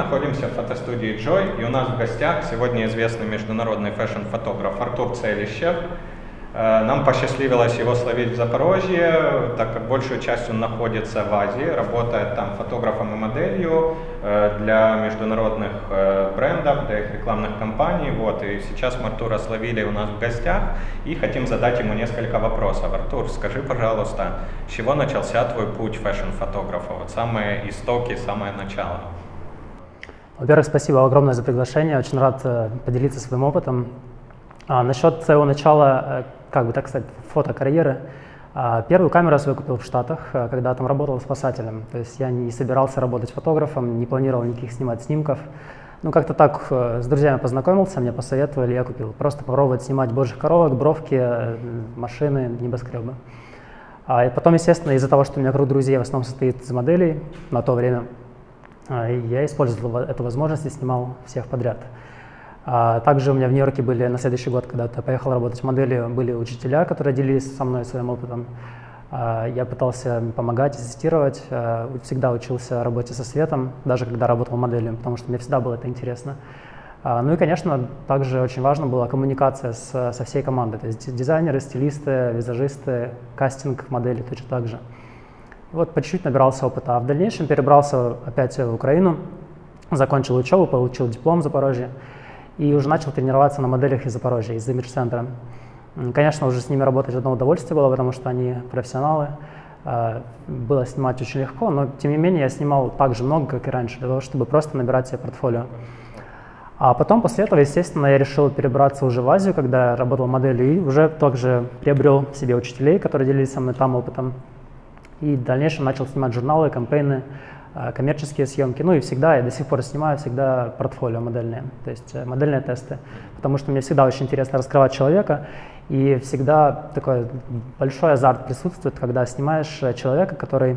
находимся в фотостудии Joy, и у нас в гостях сегодня известный международный фэшн-фотограф Артур Целищев. Нам посчастливилось его словить в Запорожье, так как большую часть он находится в Азии, работает там фотографом и моделью для международных брендов, для их рекламных кампаний. Вот, и сейчас мы Артура словили у нас в гостях и хотим задать ему несколько вопросов. Артур, скажи, пожалуйста, с чего начался твой путь фэшн-фотографа? Вот самые истоки, самое начало. Во-первых, спасибо огромное за приглашение, очень рад поделиться своим опытом. Насчет своего начала, как бы так сказать, фотокарьеры, первую камеру я свою купил в Штатах, когда там работал спасателем. То есть я не собирался работать фотографом, не планировал никаких снимать снимков. Ну, как-то так с друзьями познакомился, мне посоветовали, я купил. Просто попробовать снимать божьих коровок, бровки, машины, небоскребы. И потом, естественно, из-за того, что у меня круг друзей в основном состоит из моделей на то время, я использовал эту возможность и снимал всех подряд. Также у меня в Нью-Йорке были на следующий год, когда я поехал работать моделью, были учителя, которые делились со мной своим опытом. Я пытался помогать, ассистировать, всегда учился работе со светом, даже когда работал моделью, потому что мне всегда было это интересно. Ну и, конечно, также очень важна была коммуникация со всей командой, то есть дизайнеры, стилисты, визажисты, кастинг модели точно так же. И вот по чуть-чуть набирался опыта, а в дальнейшем перебрался опять в Украину, закончил учебу, получил диплом в Запорожье. И уже начал тренироваться на моделях из Запорожья, из имидж-центра. Конечно, уже с ними работать одно удовольствие было, потому что они профессионалы. Было снимать очень легко, но тем не менее я снимал так же много, как и раньше, для того, чтобы просто набирать себе портфолио. А потом, после этого, естественно, я решил перебраться уже в Азию, когда я работал моделью, и уже также приобрел себе учителей, которые делились со мной там опытом. И в дальнейшем начал снимать журналы, кампейны, коммерческие съемки, ну и всегда, я до сих пор снимаю всегда портфолио модельные, то есть модельные тесты, потому что мне всегда очень интересно раскрывать человека, и всегда такой большой азарт присутствует, когда снимаешь человека, который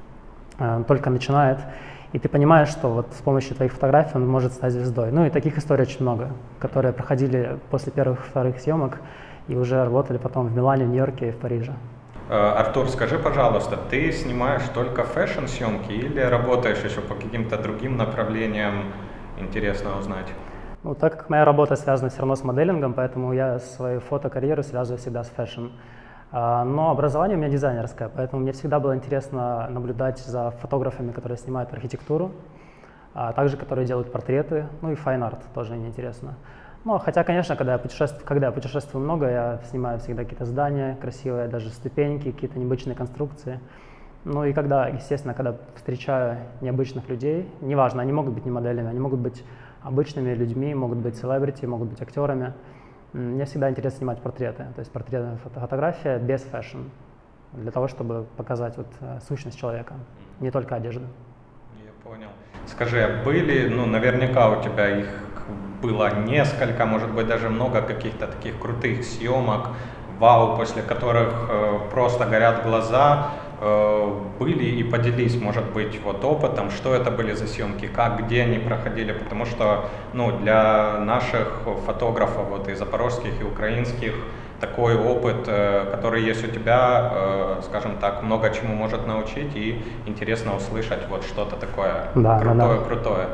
только начинает, и ты понимаешь, что вот с помощью твоих фотографий он может стать звездой. Ну и таких историй очень много, которые проходили после первых-вторых съемок и уже работали потом в Милане, в Нью-Йорке и в Париже. Артур, скажи, пожалуйста, ты снимаешь только фэшн-съемки или работаешь еще по каким-то другим направлениям? Интересно узнать. Ну, так как моя работа связана все равно с моделингом, поэтому я свою фотокарьеру связываю всегда с фэшн. Но образование у меня дизайнерское, поэтому мне всегда было интересно наблюдать за фотографами, которые снимают архитектуру, также которые делают портреты, ну и файн-арт тоже мне интересно. Ну, хотя, конечно, когда я путешествую много, я снимаю всегда какие-то здания красивые, даже ступеньки, какие-то необычные конструкции. Ну и когда, естественно, когда встречаю необычных людей, неважно, они могут быть не моделями, они могут быть обычными людьми, могут быть селебрити, могут быть актерами. Мне всегда интересно снимать портреты, то есть портретная фотография без фэшн, для того, чтобы показать вот сущность человека, не только одежду. Я понял. Скажи, были, ну, наверняка у тебя их было несколько, может быть, даже много каких-то таких крутых съемок, вау, после которых просто горят глаза, были, и поделись, может быть, вот опытом, что это были за съемки, как, где они проходили, потому что, ну, для наших фотографов, вот и запорожских, и украинских, такой опыт, который есть у тебя, скажем так, много чему может научить, и интересно услышать вот что-то такое крутое.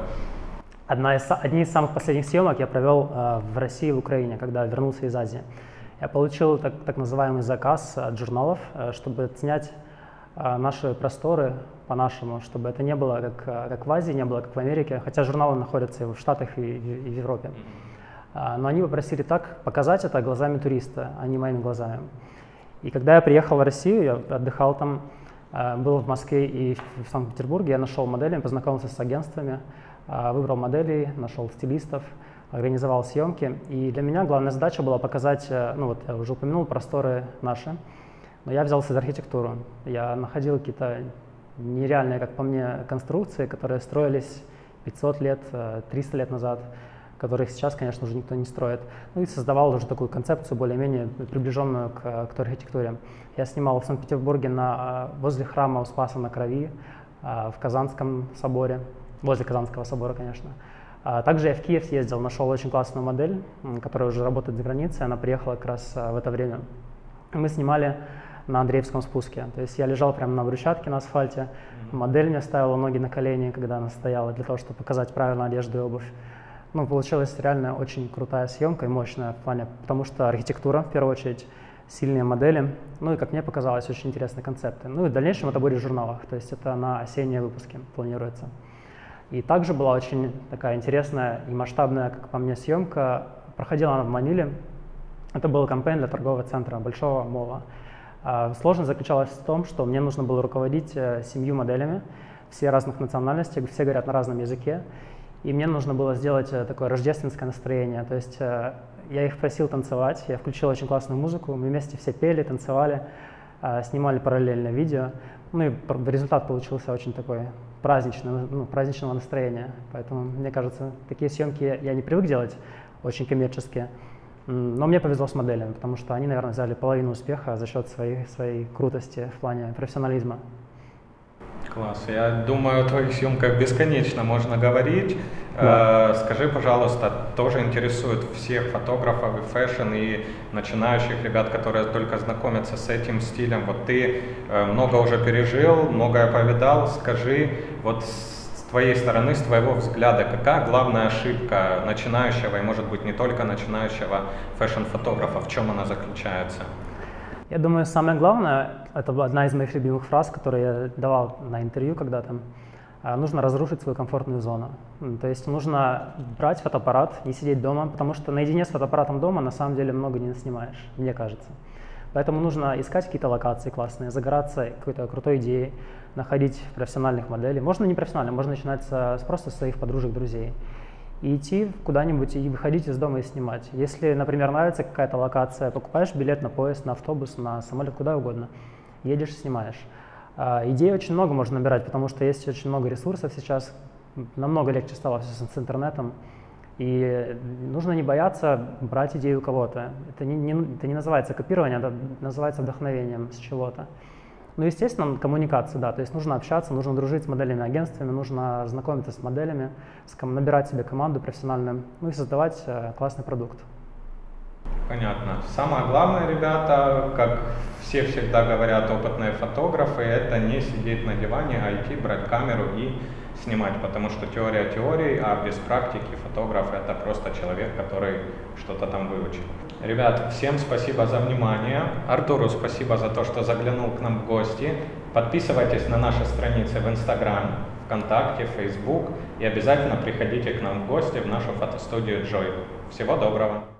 Одни из самых последних съемок я провел в России и в Украине, когда вернулся из Азии. Я получил так называемый заказ от журналов, чтобы снять наши просторы по-нашему, чтобы это не было как в Азии, не было как в Америке, хотя журналы находятся и в Штатах, и в Европе. Но они попросили так показать это глазами туриста, а не моими глазами. И когда я приехал в Россию, я отдыхал там, был в Москве и в Санкт-Петербурге, я нашел модели, познакомился с агентствами, выбрал моделей, нашел стилистов, организовал съемки. И для меня главная задача была показать, ну вот я уже упомянул, просторы наши, но я взялся за архитектуру. Я находил какие-то нереальные, как по мне, конструкции, которые строились 500 лет, 300 лет назад, которых сейчас, конечно, уже никто не строит. Ну и создавал уже такую концепцию, более-менее приближенную к той архитектуре. Я снимал в Санкт-Петербурге возле храма у Спаса на Крови, в Казанском соборе, возле Казанского собора, конечно. Также я в Киев съездил, нашел очень классную модель, которая уже работает за границей, она приехала как раз в это время. Мы снимали на Андреевском спуске. То есть я лежал прямо на брусчатке на асфальте, модель мне ставила ноги на колени, когда она стояла, для того, чтобы показать правильную одежду и обувь. Ну, получилась реально очень крутая съемка и мощная в плане, потому что архитектура, в первую очередь, сильные модели, ну и, как мне показалось, очень интересные концепты. Ну и в дальнейшем это будет в журналах, то есть это на осенние выпуски планируется. И также была очень такая интересная и масштабная, как по мне, съемка. Проходила она в Маниле. Это был кампейн для торгового центра, большого мола. Сложность заключалась в том, что мне нужно было руководить 7 моделями, все разных национальностей, все говорят на разном языке. И мне нужно было сделать такое рождественское настроение. То есть я их просил танцевать, я включил очень классную музыку, мы вместе все пели, танцевали, снимали параллельно видео. Ну и результат получился очень такой праздничный, праздничного настроения. Поэтому, мне кажется, такие съемки я не привык делать, очень коммерческие. Но мне повезло с моделями, потому что они, наверное, взяли половину успеха за счет своей крутости в плане профессионализма. Класс. Я думаю, о твоих съемках бесконечно можно говорить. Да. Скажи, пожалуйста, тоже интересует всех фотографов и фэшн, и начинающих ребят, которые только знакомятся с этим стилем. Вот ты много уже пережил, многое повидал. Скажи, вот с твоей стороны, с твоего взгляда, какая главная ошибка начинающего, и, может быть, не только начинающего фэшн-фотографа, в чем она заключается? Я думаю, самое главное, это одна из моих любимых фраз, которую я давал на интервью когда-то, нужно разрушить свою комфортную зону. То есть нужно брать фотоаппарат, не сидеть дома, потому что наедине с фотоаппаратом дома на самом деле много не снимаешь, мне кажется. Поэтому нужно искать какие-то локации классные, загораться какой-то крутой идеей, находить профессиональных моделей. Можно не профессионально, можно начинать просто с своих подружек, друзей. И идти куда-нибудь и выходить из дома и снимать. Если, например, нравится какая-то локация, покупаешь билет на поезд, на автобус, на самолет, куда угодно, едешь, снимаешь. Идей очень много можно набирать, потому что есть очень много ресурсов сейчас, намного легче стало с интернетом. И нужно не бояться брать идею у кого-то. Это не называется копирование, это называется вдохновением с чего-то. Ну, естественно, коммуникация, да, то есть нужно общаться, нужно дружить с модельными агентствами, нужно знакомиться с моделями, набирать себе команду профессиональную, ну и создавать классный продукт. Понятно. Самое главное, ребята, как все всегда говорят опытные фотографы, это не сидеть на диване, а идти, брать камеру и снимать, потому что теория теорией, а без практики фотограф это просто человек, который что-то там выучил. Ребят, всем спасибо за внимание. Артуру спасибо за то, что заглянул к нам в гости. Подписывайтесь на наши страницы в Instagram, ВКонтакте, Facebook и обязательно приходите к нам в гости в нашу фотостудию Joy. Всего доброго!